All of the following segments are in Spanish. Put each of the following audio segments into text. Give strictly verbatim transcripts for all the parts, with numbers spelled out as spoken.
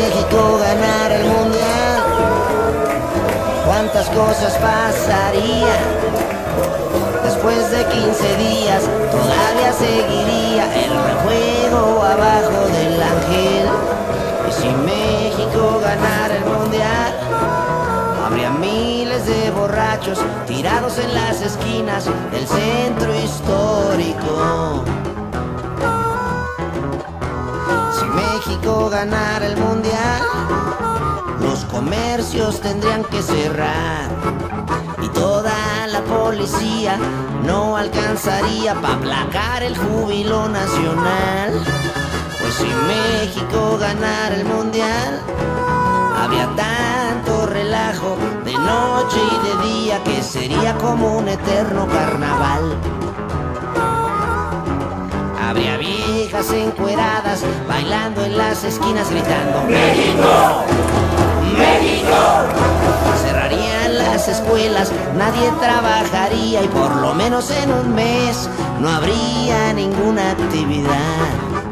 México ganara el mundial, ¿cuántas cosas pasarían? Después de quince días todavía seguiría el rejuego abajo del ángel. Y si México ganara el mundial, habría miles de borrachos tirados en las esquinas del centro histórico. Si México ganara el mundial, los comercios tendrían que cerrar y toda la policía no alcanzaría para aplacar el júbilo nacional. Pues si México ganara el mundial, habría tanto relajo de noche y de día que sería como un eterno carnaval. Habría viejas encueradas bailando en las esquinas gritando ¡México! ¡México! Cerrarían las escuelas, nadie trabajaría y por lo menos en un mes no habría ninguna actividad.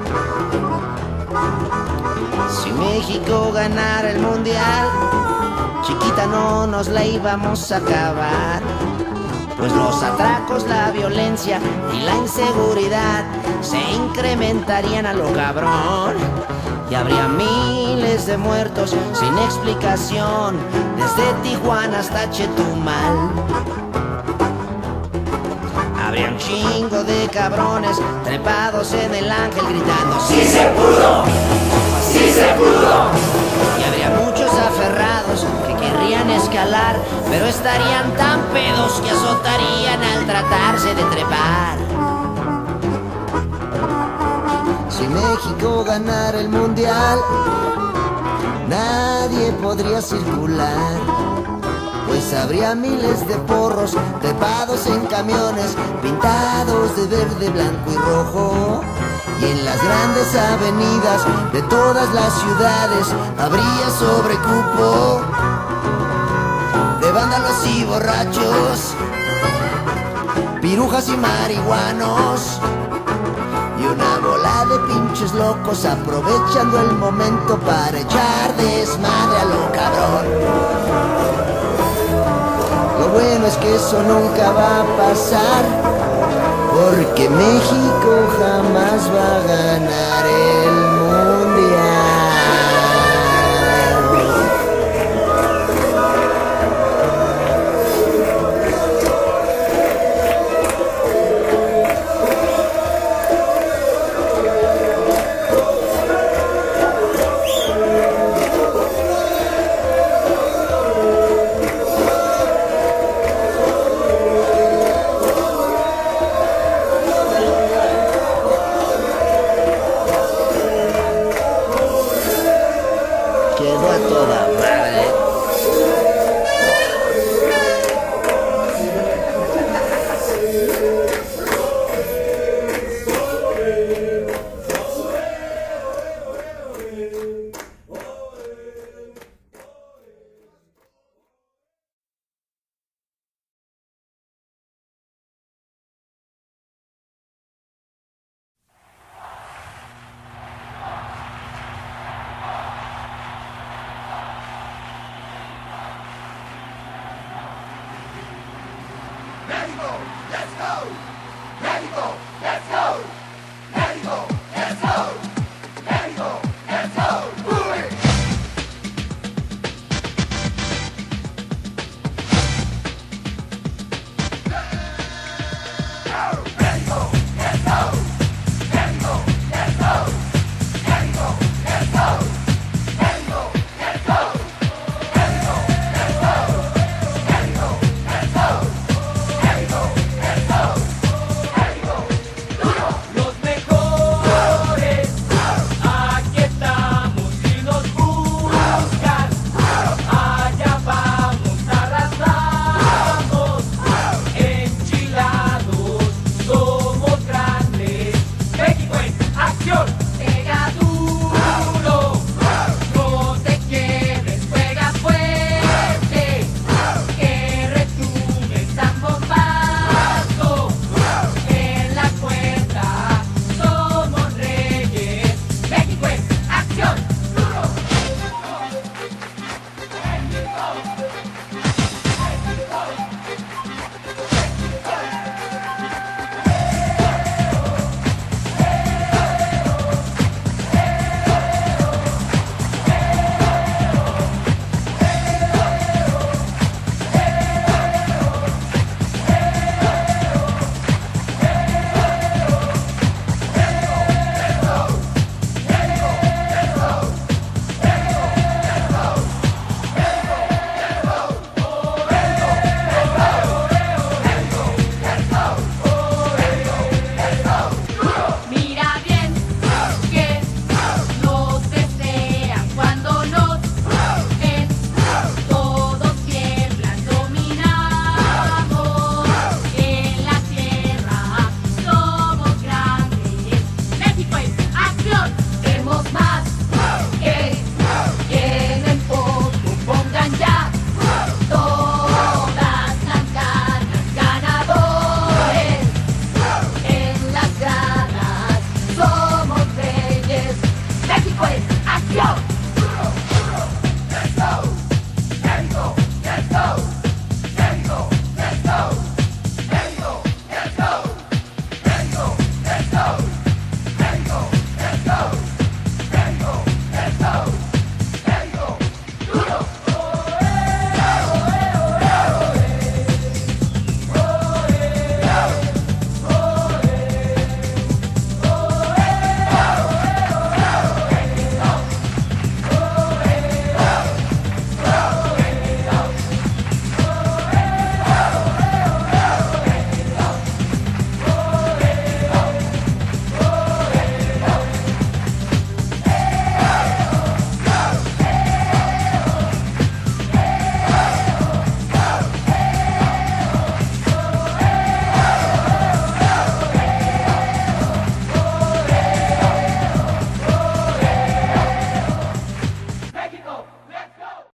Si México ganara el mundial, chiquita, no nos la íbamos a acabar. Pues los atracos, la violencia y la inseguridad se incrementarían a lo cabrón. Y habría miles de muertos sin explicación, desde Tijuana hasta Chetumal. Habría un chingo de cabrones trepados en el ángel gritando ¡Sí se pudo! ¡Sí se pudo! Y habría muchos aferrados que querrían escalar, pero estarían tan pedos que azotarían al tratarse de trepar. Si México ganara el mundial, nadie podría circular, pues habría miles de porros trepados en camiones pintados de verde, blanco y rojo. Y en las grandes avenidas de todas las ciudades habría sobrecupo de vándalos y borrachos, pirujas y marihuanos, y una bola de pinches locos aprovechando el momento para echar desmadre a lo cabrón. Lo bueno es que eso nunca va a pasar, porque México jamás va a ganar el mundial. Quedó a toda madre. Mexico, let's go!